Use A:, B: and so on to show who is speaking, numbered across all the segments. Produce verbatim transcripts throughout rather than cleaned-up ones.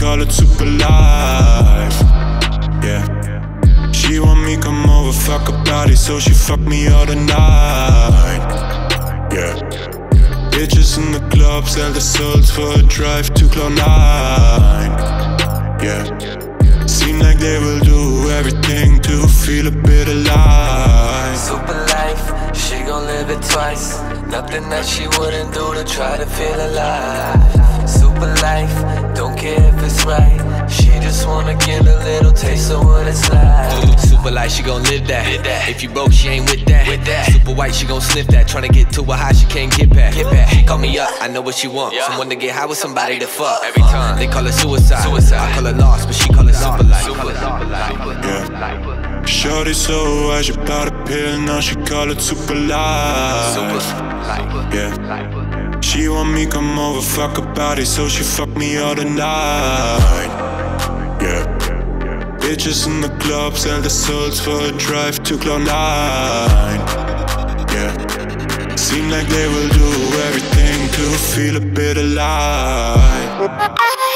A: call it super life. Yeah. She want me come over, fuck her body, so she fuck me all the night. Yeah. Bitches in the club sell their souls for a drive to Cloud nine. Yeah. Seem like they will do everything to feel a bit alive.
B: Super life, she gon' live it twice. Nothing that she wouldn't do to try to feel alive. Super life, don't care if it's right. She just wanna get a little taste of what it's like.
C: Super life, she gon' live that. Live that. If you broke, she ain't with that. With that. Super white, she gon' sniff that. Tryna get to a high she can't get back. Get back. She call me up, I know what she want. Yeah. Someone to get high with, somebody to fuck. Every time they call it suicide. suicide. I call it lost, but she call it super life. Super life.
A: Yeah. Shorty so high, she bought a pill, now she call it super life.
C: Super life.
A: Yeah. She want me come over, fuck her body, so she fuck me all the night. Yeah. Bitches in the club sell their souls for a drive to Cloud nine. Yeah. Seem like they will do everything to feel a bit alive.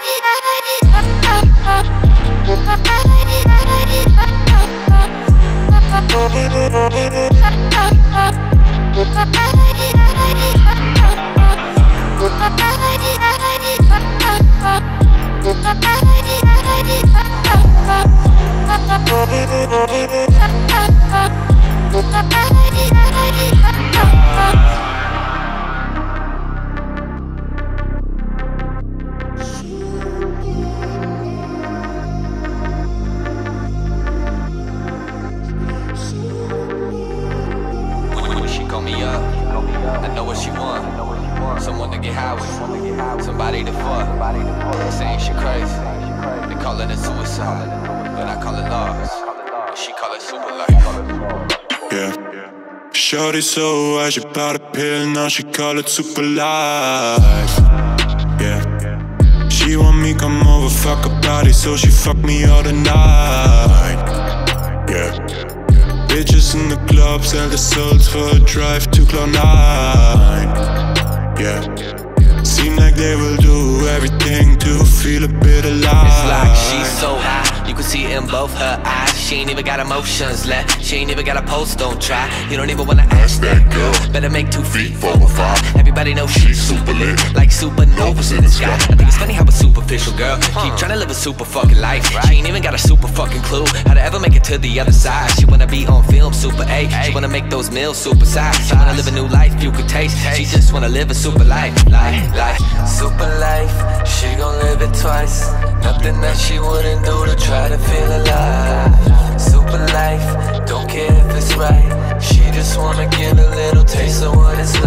C: I know what she want. Someone to get high with. Somebody to fuck. Saying she crazy. They call it a suicide, but I call it lost. She call it super life.
A: Yeah. Shorty so high, she bought a pill, now she call it super life. Yeah. She want me come over, fuck her body, so she fuck me all the night. Yeah. Bitches in the club sell their souls for a drive to Cloud nine. Yeah. Seem like they will do everything to feel a bit alive.
C: It's like she's so high, you can see it in both her eyes. She ain't even got emotions left, she ain't even got a pulse, don't try. You don't even wanna ask that girl, better make two feet, four or five. Everybody knows she's super lit, like supernovas in the sky. I think it's funny how a superficial girl keep trying to live a super fucking life. She ain't even got a super fucking clue how to ever make it to the other side. She wanna be on film, super A. She wanna make those meals super size. She wanna live a new life you could taste. She just wanna live a super life, life, life.
B: Super life, she gon' live it twice. Nothing that she wouldn't do to try to feel alive. Super life, don't care if it's right. She just wanna get a little taste of what it's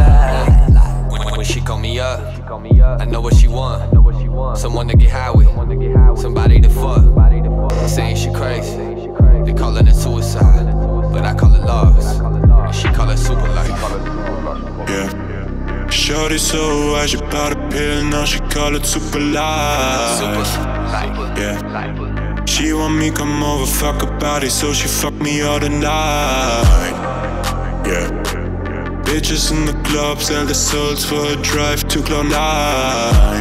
B: like.
C: When she call me up, I know what she want. Someone to get high with, somebody to fuck. Saying she crazy, they callin' it suicide, but I call it lost. And she call it super life.
A: Yeah. Shorty so high, she bought a pill, now she call it super life.
C: Super life.
A: Yeah. She want me come over, fuck her body, so she fuck me all the night. Yeah. Bitches in the club sell their souls for a drive to Cloud nine.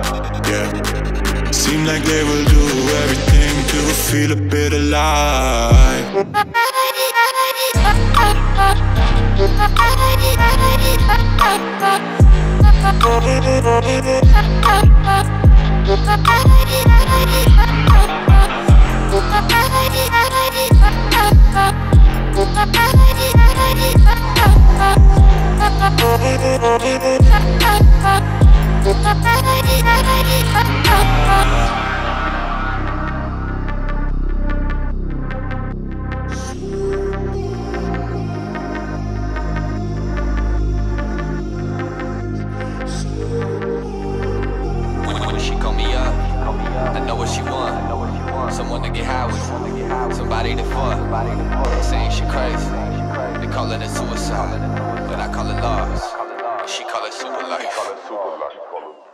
A: Yeah. Seem like they will do everything to feel a bit alive.
C: She call me up, I know what she want. Someone to get high with, somebody to fuck. Saying she crazy, they callin' it suicide, but I call it lost. She call it super life.